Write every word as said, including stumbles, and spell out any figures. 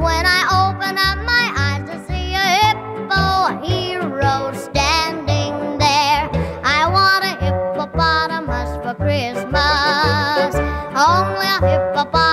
when I open up my eyes to see a hippo hero standing there. I want a hippopotamus for Christmas, only a hippopotamus